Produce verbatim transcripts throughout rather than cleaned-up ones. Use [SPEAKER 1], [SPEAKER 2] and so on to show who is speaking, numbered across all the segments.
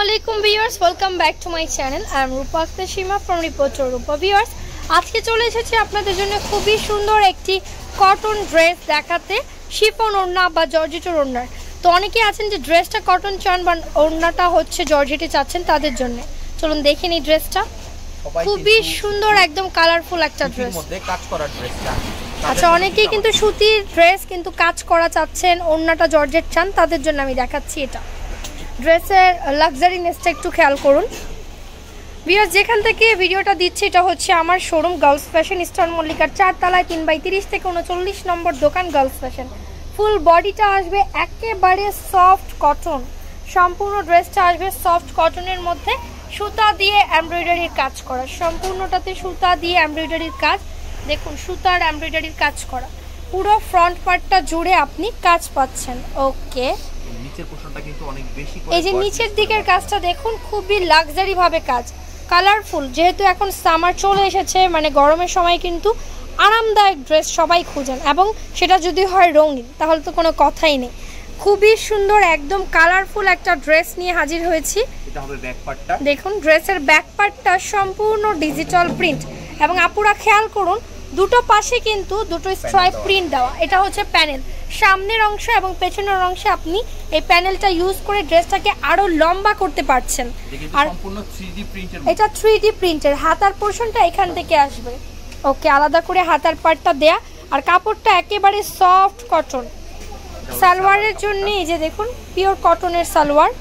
[SPEAKER 1] Assalamualaikum viewers, welcome back to my channel. I am Rupa Akhtar Shima from Reporter Rupa. Viewers, আজকে চলে এসেছি আপনাদের জন্য খুবই সুন্দর একটি কটন ড্রেস দেখাতে, শিফন ওড়না বা জর্জেটের ওড়না। তো অনেকেই আছেন যে ড্রেসটা কটন চান বা ওড়নাটা হচ্ছে জর্জেটে চাচ্ছেন, তাদের জন্য চলুন দেখে নিই ড্রেসটা। খুবই সুন্দর একদম কালারফুল একটা ড্রেস,
[SPEAKER 2] মধ্যে কাজ করা ড্রেসটা।
[SPEAKER 1] আচ্ছা, অনেকেই কিন্তু সুতির ড্রেস কিন্তু কাজ করা চাচ্ছেন, ওড়নাটা জর্জেট চান, তাদের জন্য আমি দেখাচ্ছি এটা। ড্রেসের লাক্সারিনেসটা একটু খেয়াল করুন ভিউয়ার্স। যেখান থেকে ভিডিওটা দিচ্ছি এটা হচ্ছে আমার শোরুম গার্লস ফ্যাশন, ইস্টার্ন মল্লিকার চারতলায় তিন বাই তিরিশ থেকে উনচল্লিশ নম্বর দোকান গার্লস ফ্যাশন। ফুল বডিটা আসবে একেবারে সফট কটন, সম্পূর্ণ ড্রেসটা আসবে সফট কটনের মধ্যে সুতা দিয়ে এমব্রয়ডারির কাজ করা, সম্পূর্ণটাতে সুতা দিয়ে এমব্রয়ডারির কাজ। দেখুন সুতার এমব্রয়ডারির কাজ করা, পুরো ফ্রন্ট পার্টটা জুড়ে আপনি কাজ পাচ্ছেন। ওকে,
[SPEAKER 2] নিচের পোরশনটা কিন্তু অনেক বেশি করে,
[SPEAKER 1] এই যে নিচের দিকের কাজটা দেখুন, খুবই লাক্সারি ভাবে কাজ, কালারফুল। যেহেতু এখন সামার চলে এসেছে, মানে গরমের সময় কিন্তু আরামদায়ক ড্রেস সবাই খুঁজেন, এবং সেটা যদি হয় রঙিন তাহলে তো কোনো কথাই নেই। খুবই সুন্দর একদম কালারফুল একটা ড্রেস নিয়ে হাজির হয়েছি।
[SPEAKER 2] এটা হবে ব্যাক পার্টটা।
[SPEAKER 1] দেখুন ড্রেসের ব্যাক পার্টটা সম্পূর্ণ ডিজিটাল প্রিন্ট, এবং আপুরা খেয়াল করুন দুটো পাশে কিন্তু দুটো স্ট্রাইপ প্রিন্ট দেওয়া। এটা হচ্ছে প্যানেল, সামনের অংশ এবং পেছনের অংশে আপনি এই প্যানেলটা ইউজ করে ড্রেসটাকে আরো লম্বা করতে পারছেন। আর
[SPEAKER 2] সম্পূর্ণ থ্রি ডি প্রিন্টের,
[SPEAKER 1] এটা থ্রি ডি প্রিন্টের। হাতার পোরশনটা এখান থেকে আসবে। ওকে, আলাদা করে হাতার পার্টটা দেয়া, আর কাপড়টা একেবারে সফট কটন। সালোয়ারের জন্য এই যে দেখুন পিওর কটনের সালোয়ার।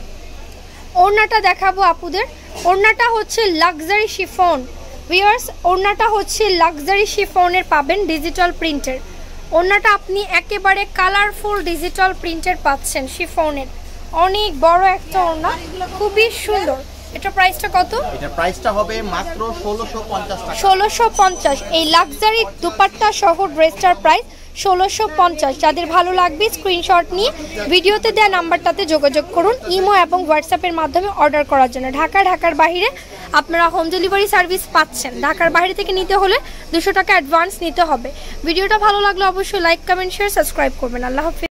[SPEAKER 1] ওড়নাটা দেখাবো আপুদের। ওড়নাটা হচ্ছে লাক্সারি শিফন ভিউয়ার্স, ওড়নাটা হচ্ছে লাক্সারি শিফনের পাবেন ডিজিটাল প্রিন্টের। ওড়নাটা আপনি একেবারে কালারফুল ডিজিটাল প্রিন্টের পাচ্ছেন শিফনের, অনেক বড় একটা ওড়না, খুবই সুন্দর। এটা প্রাইসটা কত?
[SPEAKER 2] এটা প্রাইসটা হবে মাত্র ষোলোশো পঞ্চাশ টাকা।
[SPEAKER 1] ষোলোশো পঞ্চাশ। এই লাক্সারি দুপাট্টা সহ ড্রেসটার প্রাইস ষোলোশো পঞ্চাশ। যাদের ভালো লাগবে স্ক্রিনশট নিয়ে ভিডিওতে দেওয়া নাম্বারটাতে যোগাযোগ করুন ইমো এবং হোয়াটসঅ্যাপের মাধ্যমে অর্ডার করার জন্য। ঢাকা ঢাকার বাইরে আপনারা হোম ডেলিভারি সার্ভিস পাচ্ছেন। ঢাকার বাইরে থেকে নিতে হলে দুশো টাকা অ্যাডভান্স নিতে হবে। ভিডিওটা ভালো লাগলে অবশ্যই লাইক, কমেন্ট, শেয়ার, সাবস্ক্রাইব করবেন। আল্লাহ হাফেজ।